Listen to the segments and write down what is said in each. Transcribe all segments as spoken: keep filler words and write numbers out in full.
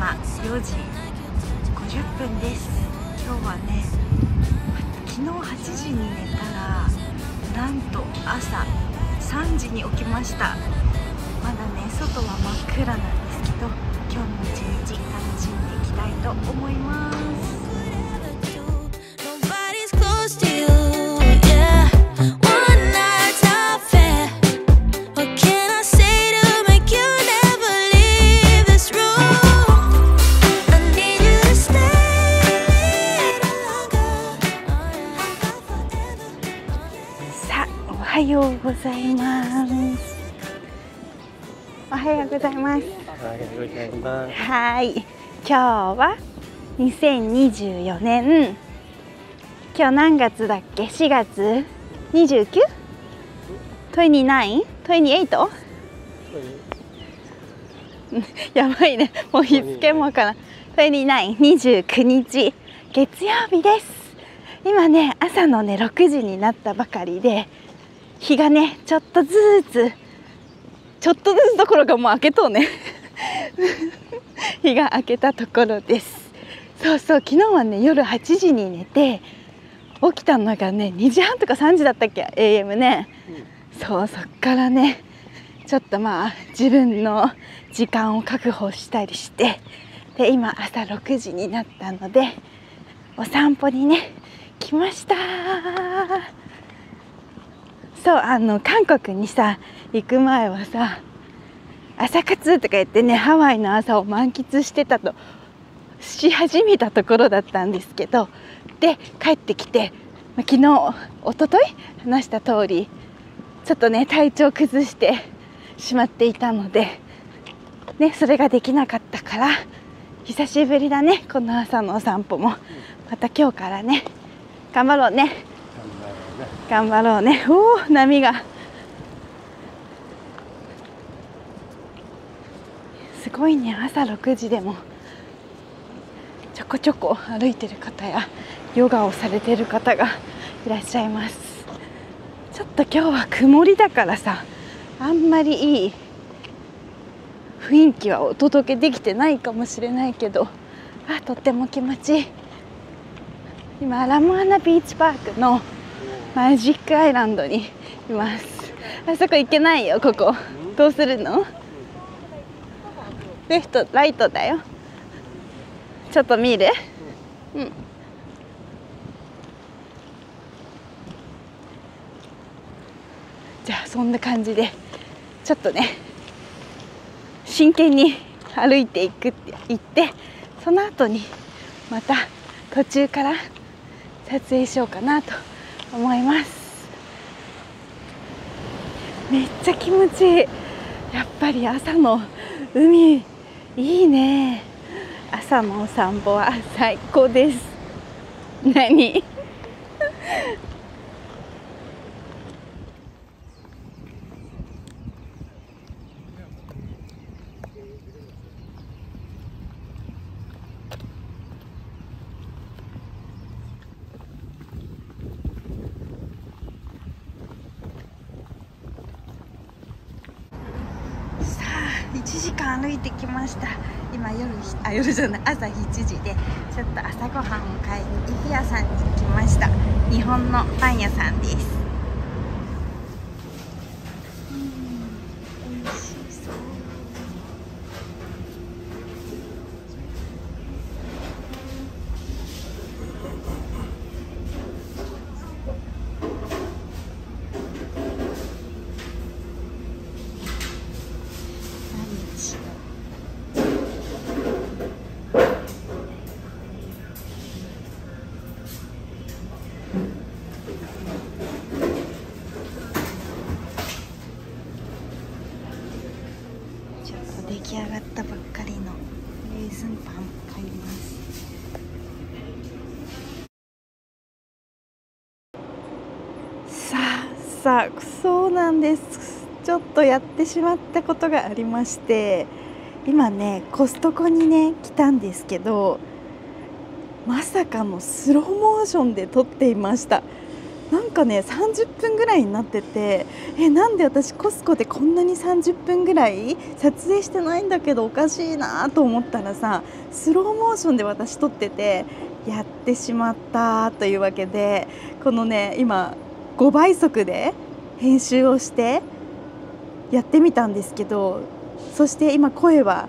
今よじごじゅっぷんです。今日はね、昨日はちじに寝たらなんと朝さんじに起きました。まだね外は真っ暗なんですけど、今日も一日楽しんでいきたいと思います。おはようございます。おはようございます。 おはようございます。 はい、今日はにせんにじゅうよねん、今日何月だっけ？しがつにじゅうく？ にじゅうきゅう？ にじゅうきゅう？ やばいね、もう日付もかな。にじゅうきゅう、にじゅうくにち月曜日です。今ね朝のねろくじになったばかりで、日がねちょっとずつちょっとずつどころかもう明けとうね日が明けたところです。そうそう、昨日はね夜はちじに寝て起きたのがねにじはんとかさんじだったっけ エーエム ね、うん、そうそっからねちょっとまあ自分の時間を確保したりして、で今朝ろくじになったのでお散歩にね来ました。そう、あの韓国にさ行く前はさ朝活とか言ってねハワイの朝を満喫してたとし始めたところだったんですけど、で帰ってきて昨日一昨日話した通りちょっとね体調崩してしまっていたのでね、それができなかったから久しぶりだね、この朝のお散歩も。また今日からね頑張ろうね頑張ろうね。おー、波がすごいね。朝ろくじでもちょこちょこ歩いてる方やヨガをされてる方がいらっしゃいます。ちょっと今日は曇りだからさ、あんまりいい雰囲気はお届けできてないかもしれないけど、あ、とっても気持ちいい。今ラモアナビーチパークのマジックアイランドにいます。あそこ行けないよ。ここどうするの？レフトライトだよ。ちょっと見る？うん。じゃあそんな感じでちょっとね真剣に歩いていくって言って、その後にまた途中から撮影しようかなと思います。めっちゃ気持ちいい。やっぱり朝の海いいね。朝のお散歩は最高です。何いちじかん歩いてきました。今夜あ夜じゃない朝しちじで、ちょっと朝ごはんを買いにイフ屋さんに来ました。日本のパン屋さんです。うん、美味しそう。出来上がったばっかりのレーズンパン買います。さあさあ、そうなんです。ちょっとやってしまったことがありまして、今ねコストコにね来たんですけど、まさかのスローモーションで撮っていました。 なんかねさんじゅっぷんぐらいになってて、えなんで私コスコでこんなにさんじゅっぷんぐらい撮影してないんだけどおかしいなと思ったらさ、スローモーションで私撮ってて、やってしまったというわけで、このね今ごばい速で編集をしてやってみたんですけど、そして今声は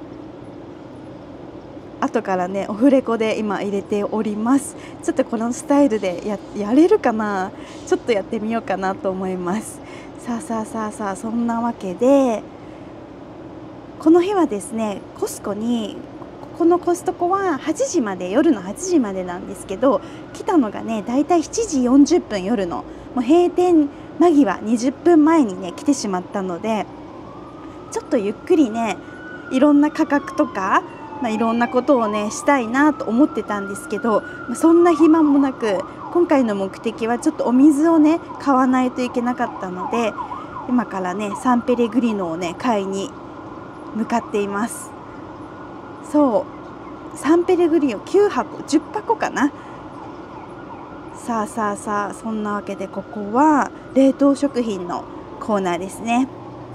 後からねオフレコで今入れております。ちょっとこのスタイルで や, やれるかな、ちょっとやってみようかなと思います。さあさあさあさあ、そんなわけでこの日はですね、コスコに、このコストコははちじまで、夜のはちじまでなんですけど、来たのがねだいたいしちじよんじゅっぷん、夜のもう閉店間際にじゅっぷんまえにね来てしまったので、ちょっとゆっくりねいろんな価格とか、まあ、いろんなことをねしたいなと思ってたんですけど、まあ、そんな暇もなく、今回の目的はちょっとお水をね買わないといけなかったので、今からねサンペレグリノをね買いに向かっています。そうサンペレグリノきゅうはこじゅっぱこかな。さあさあさあ、そんなわけでここは冷凍食品のコーナーですね。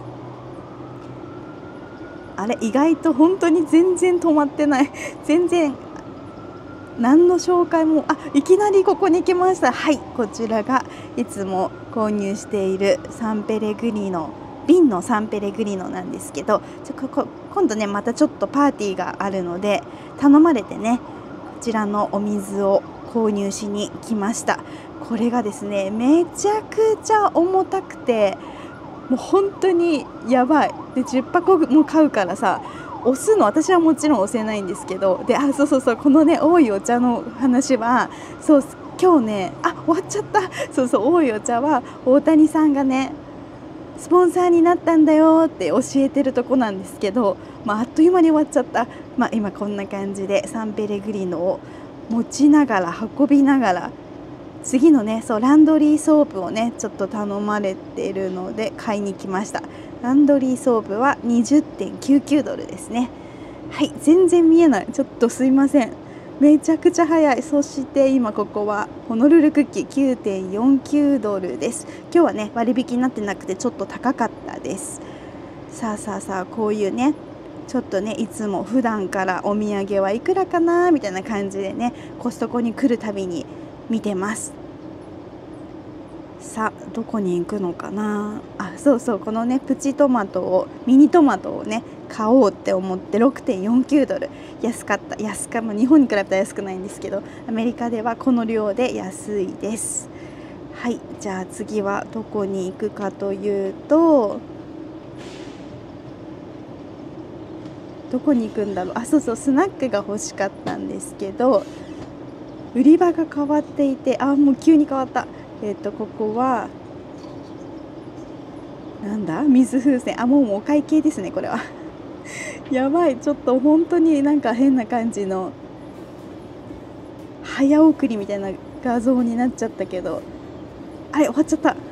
あれ意外と本当に全然止まってない全然何の紹介も、あいきなりここに来ました。はい、こちらがいつも購入しているサンペレグリノ、瓶のサンペレグリノなんですけど、ちょここ今度ねまたちょっとパーティーがあるので頼まれてね、こちらのお水を購入しに来ました。これがですねめちゃくちゃ重たくて、もう本当にやばい。でじゅっぱこも買うからさ、押すの私はもちろん押せないんですけど、であそうそうそう、このね多いお茶の話は、そう今日ね、あ終わっちゃった、そうそう多いお茶は大谷さんがねスポンサーになったんだよって教えてるとこなんですけど、まあ、あっという間に終わっちゃった。まあ、今こんな感じでサンペレグリノを持ちながら運びながら、次のねそうランドリーソープをねちょっと頼まれているので買いに来ました。ランドリーソープは にじゅってんきゅうきゅうドルですね。はい、全然見えない、ちょっとすいません、めちゃくちゃ早い。そして今ここはホノルルクッキー きゅうてんよんきゅうドルです。今日はね割引になってなくてちょっと高かったです。さあさあさあ、こういうねちょっとねいつも普段からお土産はいくらかなみたいな感じでねコストコに来るたびに見てます。さあどこに行くのかな。あそうそう、このねプチトマトをミニトマトをね買おうって思って ろくてんよんきゅうドル、安かった。安かも日本に比べたら安くないんですけど、アメリカではこの量で安いです。はい、じゃあ次はどこに行くかというと、どこに行くんだろう。あそうそう、スナックが欲しかったんですけど売り場が変わっていて、あもう急に変わった。えっとここはなんだ、水風船、あもうお会計ですねこれはやばい、ちょっと本当になんか変な感じの早送りみたいな画像になっちゃったけど、あれ終わっちゃった。